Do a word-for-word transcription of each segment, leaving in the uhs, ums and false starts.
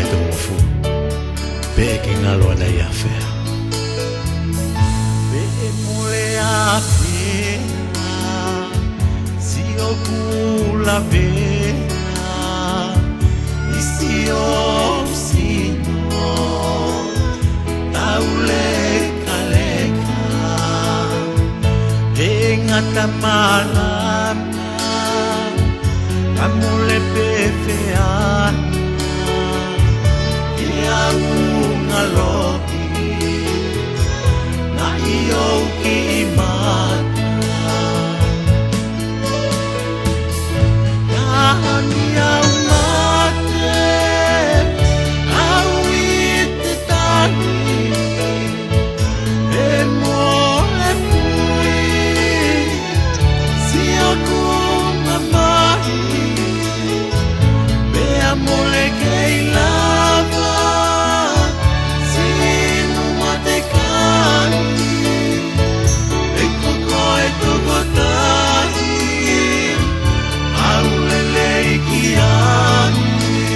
to mofu begging alo na ya fe be mole afi si okula be isio sino taule kaleka engata malam amule pefean ia ungaloki na iyo kimat ya mate awit tani emole pui si aku mamai be amole que lava sinu mate kani e koko e togotani aulele ikiani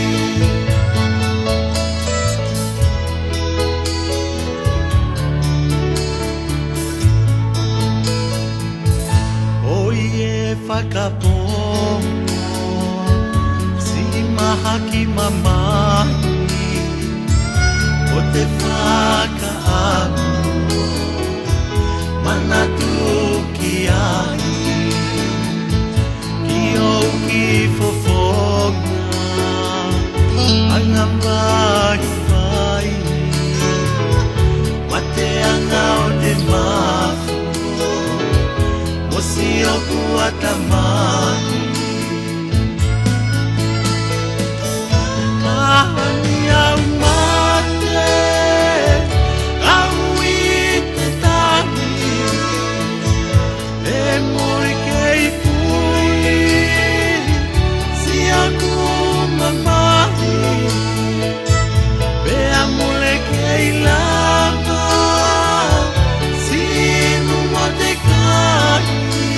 oye whakapongo si mahaki mamai o te whakaamu manatu ki ai ki au ki fofonga angam vai vai mate anga o te mafu si o kuatamani kahani au mate au ite tani e mori kei pui si aku mamai be amule kei lava sinu mate kai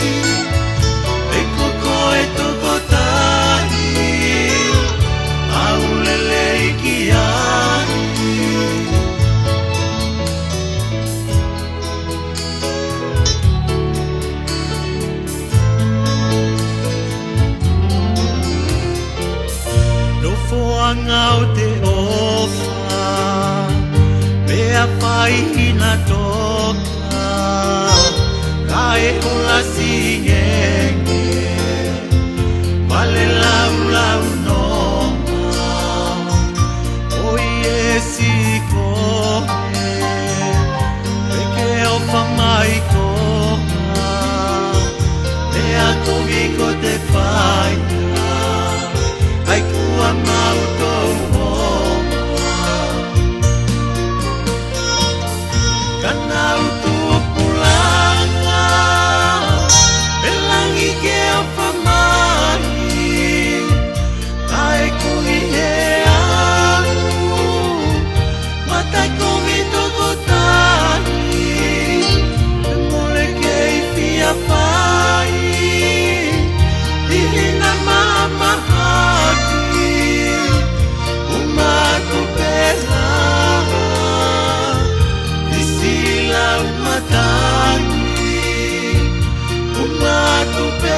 ngau te ofa mea pai ina toka kae hula singenge vale lau lau noma oie si koe peke ofa mai koka mea kogi ko te pai ai kua mauto kana utu pulanga elangi ke afamani ai kuni he aku mata komi tokotani mole ke fia pai dihina mama matani uma tu